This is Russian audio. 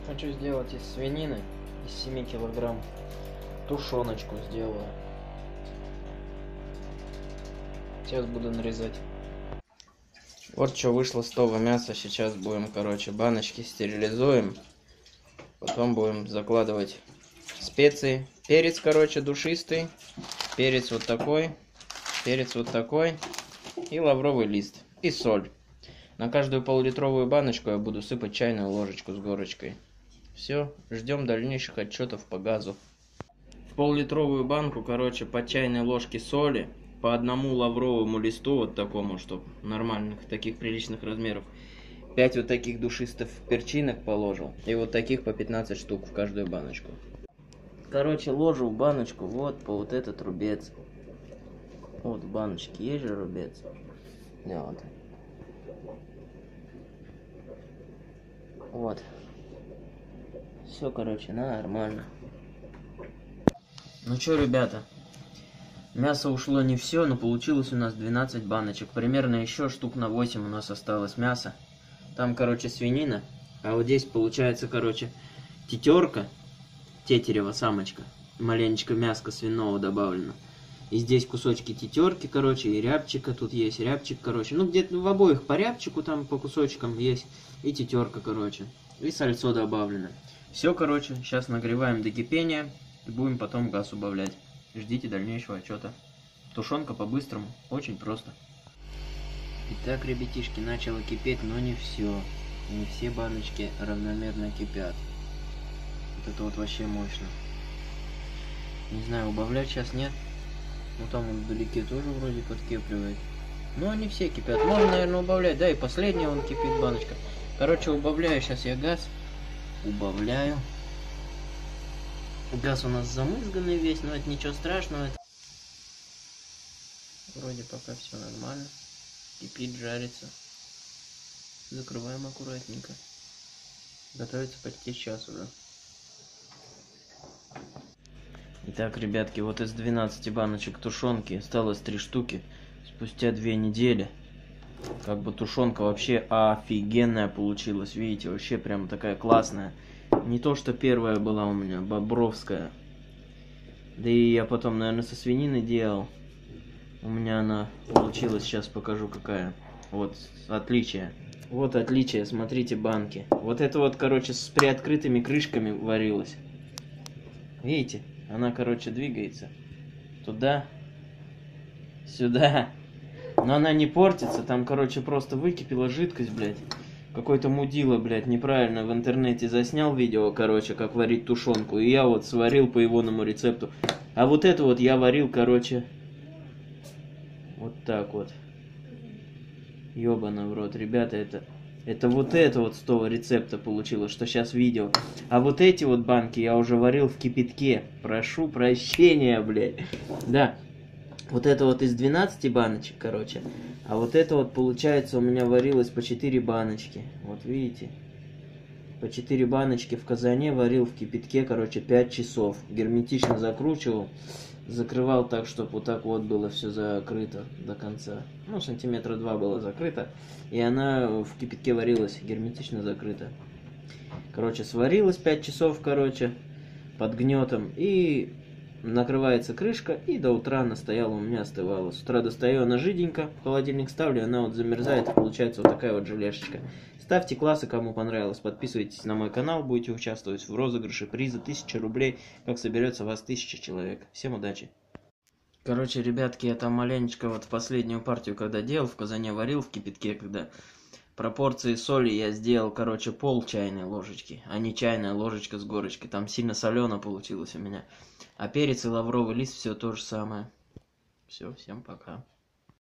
Хочу сделать из свинины, из 7 килограмм, тушеночку сделаю. Сейчас буду нарезать. Вот что вышло с того мяса. Сейчас будем, короче, баночки стерилизуем. Потом будем закладывать специи. Перец, короче, душистый. Перец вот такой. Перец вот такой. И лавровый лист. И соль. На каждую пол-литровую баночку я буду сыпать чайную ложечку с горочкой. Все, ждем дальнейших отчетов по газу. В пол-литровую банку, короче, по чайной ложке соли, по одному лавровому листу, вот такому, чтобы нормальных, таких приличных размеров, 5 вот таких душистых перчинок положил, и вот таких по 15 штук в каждую баночку. Короче, ложу в баночку вот по вот этот рубец. Вот в баночке есть же рубец. Вот. Вот. Все, короче, нормально. Ну что, ребята, мясо ушло не все, но получилось у нас 12 баночек. Примерно еще штук на 8 у нас осталось мяса. Там, короче, свинина. А вот здесь получается, короче, тетерка, тетерева самочка. Маленечко мяска свиного добавлено. И здесь кусочки тетерки, короче, и рябчика тут есть. Рябчик, короче, ну где-то в обоих по рябчику там по кусочкам есть. И тетерка, короче. И сальцо добавлено. Все, короче, сейчас нагреваем до кипения. И будем потом газ убавлять. Ждите дальнейшего отчета. Тушенка по-быстрому, очень просто. Итак, ребятишки, начало кипеть, но не все. Не все баночки равномерно кипят. Вот это вот вообще мощно. Не знаю, убавлять сейчас нет. Ну там он вдалеке тоже вроде подкипливает. Но они все кипят. Можно, наверное, убавлять. Да, и последняя он кипит баночка. Короче, убавляю сейчас я газ. Убавляю. Газ у нас замызганный весь, но это ничего страшного. Вроде пока все нормально. Кипит, жарится. Закрываем аккуратненько. Готовится почти час уже. Итак, ребятки, вот из 12 баночек тушенки осталось 3 штуки. Спустя 2 недели. Как бы тушенка вообще офигенная получилась. Видите, вообще прям такая классная. Не то, что первая была у меня, бобровская. Да и я потом, наверное, со свининой делал. У меня она получилась, сейчас покажу какая. Вот отличие. Вот отличие, смотрите банки. Вот это вот, короче, с приоткрытыми крышками варилась. Видите? Она, короче, двигается. Туда. Сюда. Но она не портится. Там, короче, просто выкипела жидкость, блядь. Какой-то мудила, блядь, неправильно в интернете заснял видео, короче, как варить тушенку. И я вот сварил по егоному рецепту. А вот это вот я варил, короче, вот так вот. Ёбаный в рот, ребята, это вот с того рецепта получилось, что сейчас видео. А вот эти вот банки я уже варил в кипятке. Прошу прощения, блядь. Да. Вот это вот из 12 баночек, короче. А вот это вот, получается, у меня варилось по 4 баночки. Вот видите? По 4 баночки в казане варил в кипятке, короче, 5 часов. Герметично закручивал. Закрывал так, чтобы вот так вот было все закрыто до конца. Ну, сантиметра 2 было закрыто. И она в кипятке варилась, герметично закрыта. Короче, сварилась 5 часов, короче, под гнетом. И накрывается крышка, и до утра она стояла, у меня остывала. С утра достаю, она жиденько, в холодильник ставлю, она вот замерзает, и получается вот такая вот желешечка. Ставьте классы, кому понравилось, подписывайтесь на мой канал, будете участвовать в розыгрыше приза 1000 рублей, как соберется вас 1000 человек. Всем удачи! Короче, ребятки, я там маленечко вот в последнюю партию, когда делал, в казане варил в кипятке, когда пропорции соли я сделал, короче, пол чайной ложечки, а не чайная ложечка с горочкой. Там сильно солено получилось у меня. А перец и лавровый лист все то же самое. Все, всем пока.